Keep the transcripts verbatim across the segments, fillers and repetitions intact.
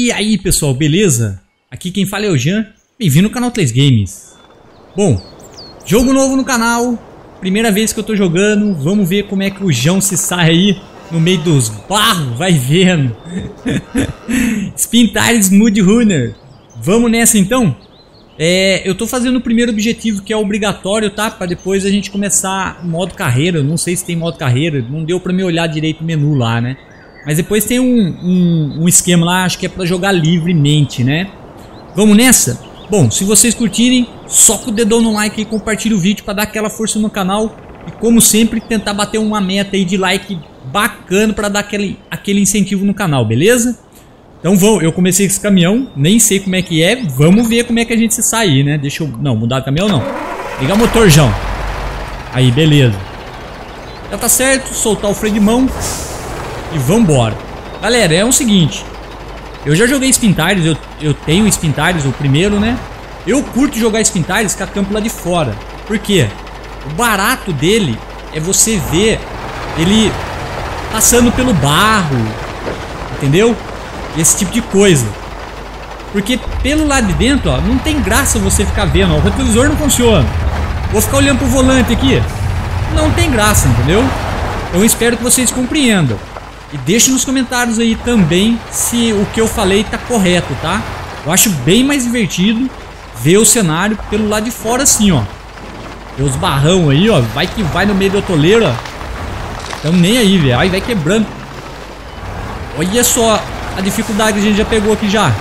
E aí pessoal, beleza? Aqui quem fala é o Jean, bem-vindo ao canal três Games. Bom, jogo novo no canal, primeira vez que eu tô jogando, vamos ver como é que o João se sai aí no meio dos barros, vai vendo. Spintires Mudrunner, vamos nessa então? É, eu tô fazendo o primeiro objetivo que é obrigatório, tá? Pra depois a gente começar o modo carreira, não sei se tem modo carreira, não deu pra me olhar direito o menu lá, né? Mas depois tem um, um, um esquema lá, acho que é pra jogar livremente, né? Vamos nessa? Bom, se vocês curtirem, soca o dedão no like e compartilha o vídeo pra dar aquela força no canal. E como sempre, tentar bater uma meta aí de like bacana pra dar aquele, aquele incentivo no canal, beleza? Então vamos, eu comecei com esse caminhão, nem sei como é que é, vamos ver como é que a gente se sair, né? Deixa eu, não, mudar o caminhão não. Ligar o motor, João. Aí, beleza. Já tá certo, soltar o freio de mão. E vambora. Galera, é o seguinte. Eu já joguei Spintires, eu, eu tenho Spintires, o primeiro, né? Eu curto jogar Spintires com a campo lá de fora. Por quê? O barato dele é você ver ele passando pelo barro. Entendeu? Esse tipo de coisa. Porque pelo lado de dentro, ó, não tem graça você ficar vendo. Ó, o retrovisor não funciona. Vou ficar olhando pro volante aqui. Não tem graça, entendeu? Eu espero que vocês compreendam. E deixe nos comentários aí também se o que eu falei tá correto, tá? Eu acho bem mais divertido ver o cenário pelo lado de fora assim, ó. Ver os barrão aí, ó. Vai que vai no meio do atoleiro, ó. Tamo nem aí, velho. Aí vai quebrando. Olha só a dificuldade que a gente já pegou aqui já.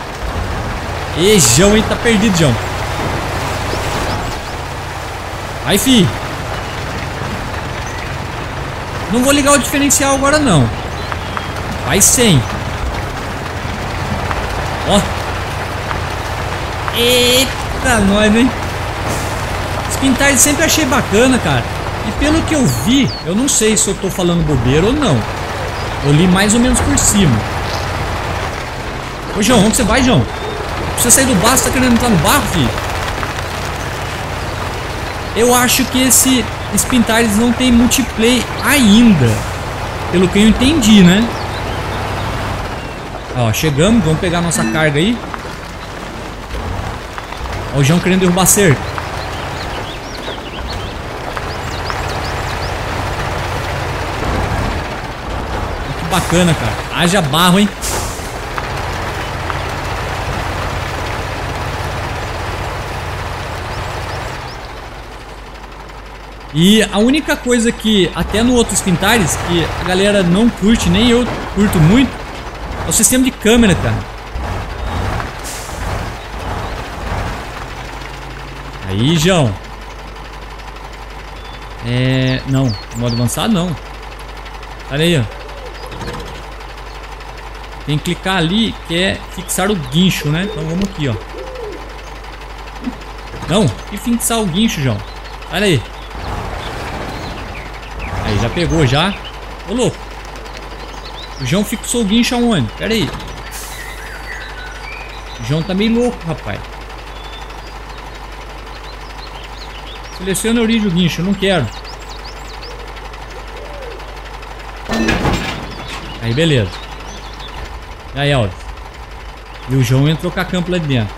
E João, hein? Tá perdido, João. Aí, fi. Não vou ligar o diferencial agora não. Vai sem. Ó. Eita, nós, hein? Spintires sempre achei bacana, cara. E pelo que eu vi, eu não sei se eu tô falando bobeira ou não. Eu li mais ou menos por cima. Ô, João, onde você vai, João? Você sair do barro, você tá querendo entrar no barro, filho? Eu acho que esse Spintires não tem multiplayer ainda. Pelo que eu entendi, né? Ó, chegamos, vamos pegar nossa carga aí. Ó, o João querendo derrubar cerca. Que bacana, cara. Haja barro, hein? E a única coisa que, até no outro Spintires, que a galera não curte, nem eu curto muito, é o sistema de câmera, cara. Aí, João. É... Não, modo avançado não. Olha aí, ó. Tem que clicar ali, que é fixar o guincho, né? Então vamos aqui, ó. Não, e fixar o guincho, João. Olha aí. Aí, já pegou já. Ô, louco. O João fixou o guincho aonde? Pera aí. O João tá meio louco, rapaz. Seleciona a origem do guincho, eu não quero. Aí, beleza. E aí, Alves. E o João entrou com a campo lá de dentro.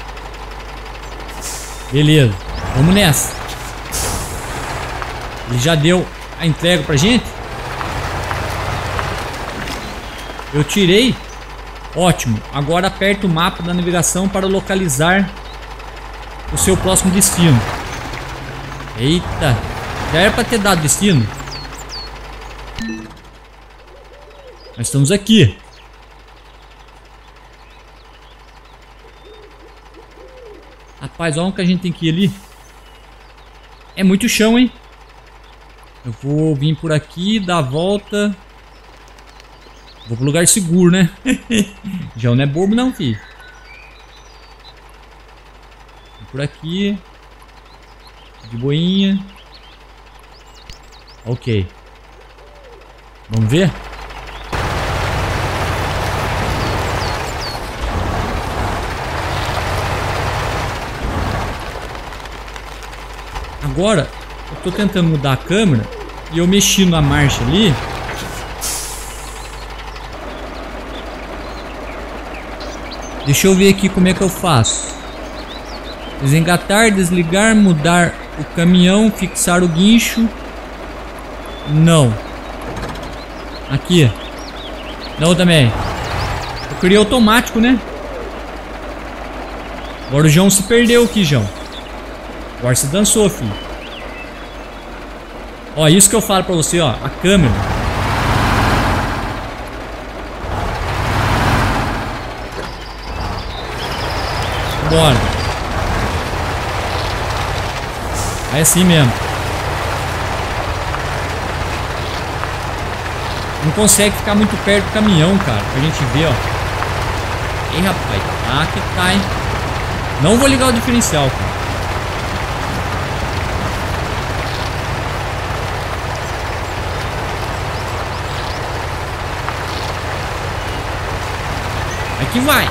Beleza. Vamos nessa. Ele já deu a entrega pra gente. Eu tirei. Ótimo. Agora aperta o mapa da navegação para localizar o seu próximo destino. Eita. Já era pra ter dado destino. Nós estamos aqui. Rapaz, olha onde que a gente tem que ir ali. É muito chão, hein? Eu vou vir por aqui, dar a volta. Vou pro lugar seguro, né? Já não é bobo não, filho. Vou por aqui. De boinha. Ok. Vamos ver? Agora eu tô tentando mudar a câmera e eu mexi na marcha ali. Deixa eu ver aqui como é que eu faço. Desengatar, desligar, mudar o caminhão, fixar o guincho. Não. Aqui. Não também. Eu queria automático, né? Agora o João se perdeu aqui, João. Agora se dançou, filho. Ó, isso que eu falo pra você, ó. A câmera. Bora. É assim mesmo. Não consegue ficar muito perto do caminhão, cara. Pra gente ver, ó. Ei, rapaz. Ah, que tá, hein. Não vou ligar o diferencial, cara. Aqui vai.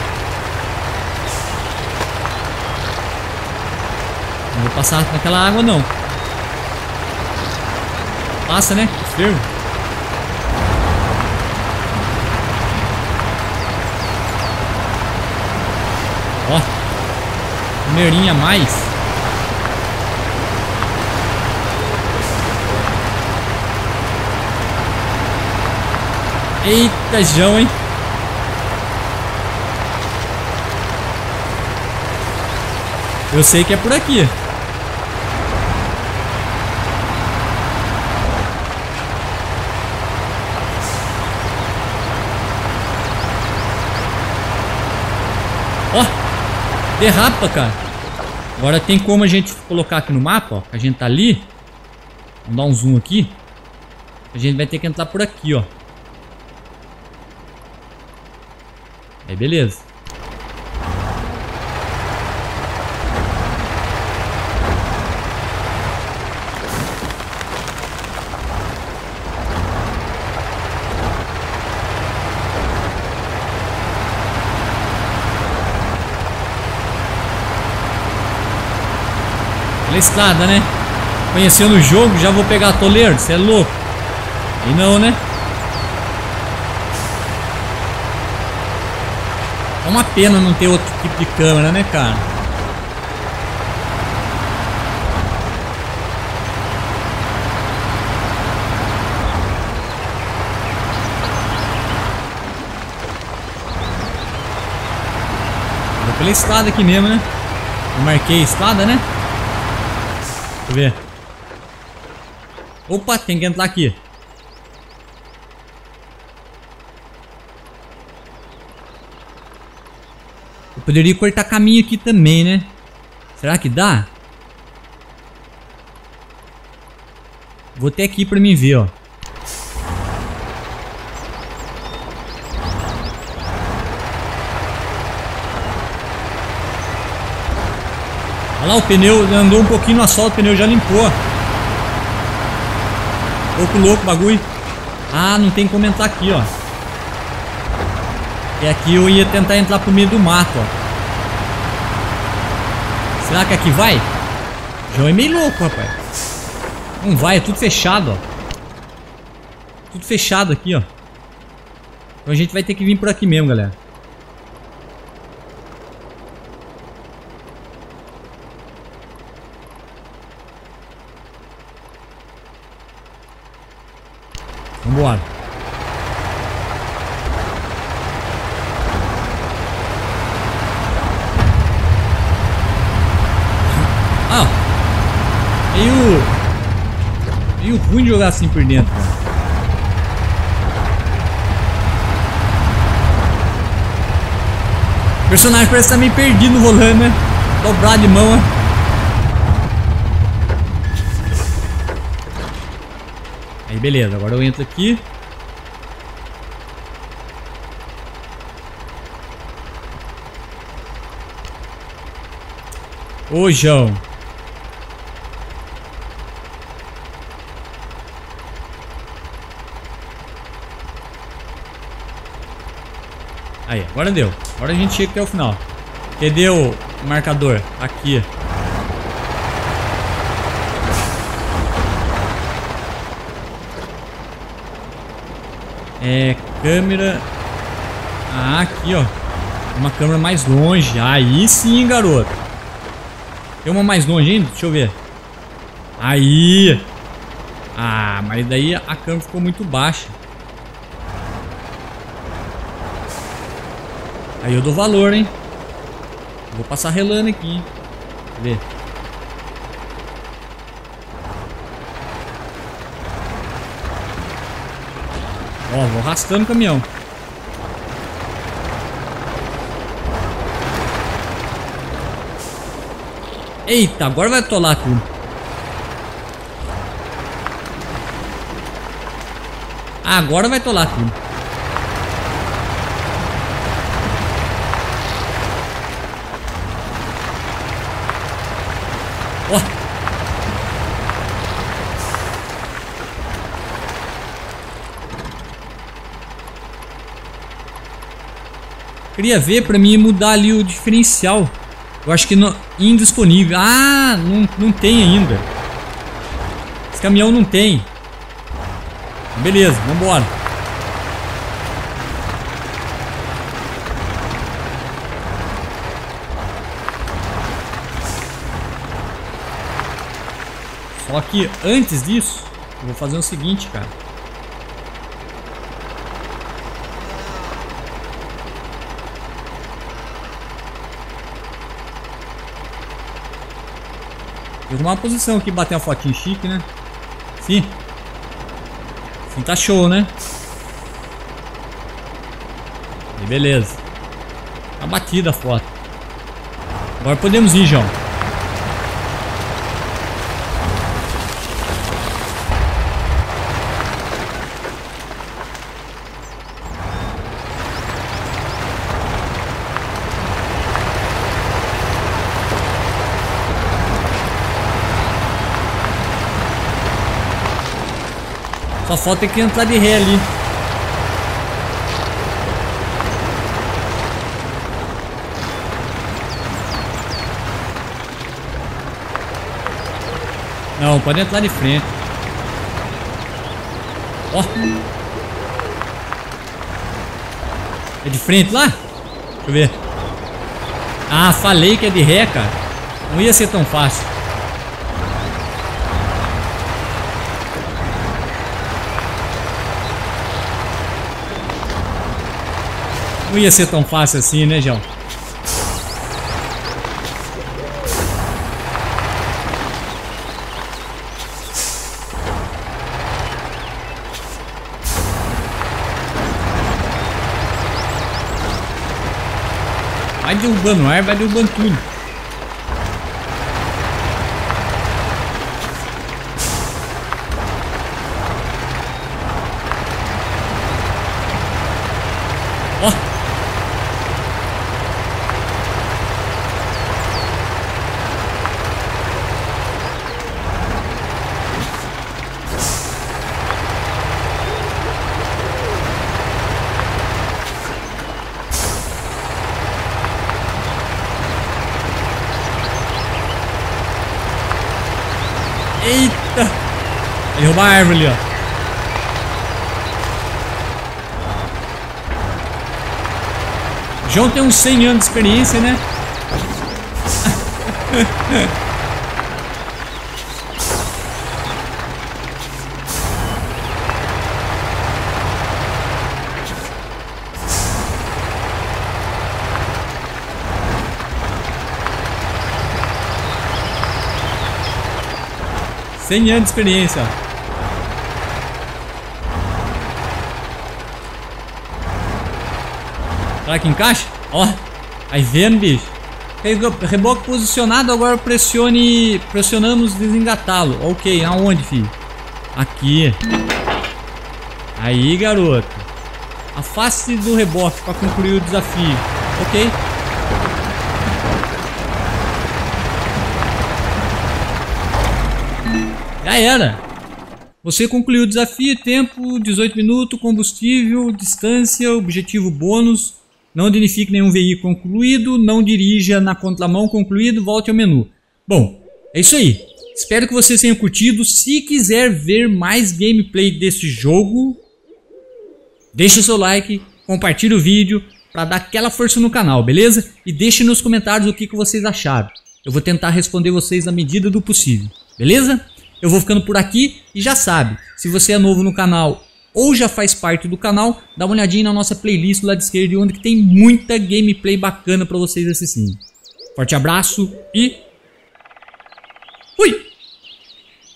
Não vou passar naquela água, não. Passa, né? Fervo. Ó. Primeirinha a mais. Eita, João, hein? Eu sei que é por aqui. Ó, derrapa, cara. Agora tem como a gente colocar aqui no mapa, ó. A gente tá ali. Vamos dar um zoom aqui. A gente vai ter que entrar por aqui, ó. Aí, beleza. Pela estrada, né? Conhecendo o jogo, já vou pegar toleiro. Você é louco? E não, né? É uma pena não ter outro tipo de câmera, né, cara? Vou pela estrada aqui mesmo, né? Eu marquei a estrada, né? Deixa eu ver. Opa, tem que entrar aqui. Eu poderia cortar caminho aqui também, né? Será que dá? Vou até aqui pra mim ver, ó. Olha lá, o pneu andou um pouquinho no asfalto, o pneu já limpou. Pouco louco o bagulho. Ah, não tem como entrar aqui, ó. E aqui eu ia tentar entrar pro meio do mato, ó. Será que aqui vai? João é meio louco, rapaz. Não vai, é tudo fechado, ó. Tudo fechado aqui, ó. Então a gente vai ter que vir por aqui mesmo, galera. Vambora. Ah, meio meio ruim de jogar assim por dentro, cara. O personagem parece estar meio perdido no volante, né? Dobrado de mão, né? Aí beleza, agora eu entro aqui. Ô, João. Aí, agora deu. Agora a gente chega até o final. Cadê o marcador? Aqui. É, câmera. Ah, aqui, ó. Uma câmera mais longe. Aí sim, garoto. Tem uma mais longe ainda? Deixa eu ver. Aí. Ah, mas daí a câmera ficou muito baixa. Aí eu dou valor, hein? Vou passar relando aqui, hein? Deixa eu ver. Ó, vou arrastando o caminhão. Eita, agora vai atolar tudo. Agora vai atolar tudo. Ó. Queria ver pra mim mudar ali o diferencial. Eu acho que não, indisponível. Ah, não, não tem ainda. Esse caminhão não tem. Beleza, vambora. Só que antes disso, eu vou fazer o seguinte, cara. Vou arrumar uma posição aqui, bater uma fotinho chique, né? Sim. Sim, tá show, né? E beleza. Tá batida a foto. Agora podemos ir, João. Só falta que entrar de ré ali. Não, pode entrar de frente. Ó. É de frente lá? Deixa eu ver. Ah, falei que é de ré, cara. Não ia ser tão fácil. Não ia ser tão fácil assim, né, João? Vai derrubando ar, vai derrubando tudo. Ó. Eita! Vai derrubar a árvore ali, ó. João tem uns cem anos de experiência, né? cem anos de experiência. Será que encaixa? Ó, aí vendo, bicho. Reboque posicionado, agora pressione, pressionamos desengatá-lo. Ok, aonde, filho? Aqui. Aí, garoto. Afaste do reboque para concluir o desafio. Ok. Já era. Você concluiu o desafio. Tempo dezoito minutos. Combustível, distância, objetivo bônus. Não danifique nenhum veículo concluído. Não dirija na contramão concluído. Volte ao menu. Bom, é isso aí. Espero que vocês tenham curtido. Se quiser ver mais gameplay desse jogo, deixe o seu like, compartilhe o vídeo, para dar aquela força no canal, beleza? E deixe nos comentários o que, que vocês acharam. Eu vou tentar responder vocês na medida do possível, beleza? Eu vou ficando por aqui e já sabe, se você é novo no canal ou já faz parte do canal, dá uma olhadinha na nossa playlist do lado esquerdo, onde que tem muita gameplay bacana para vocês assistirem. Forte abraço e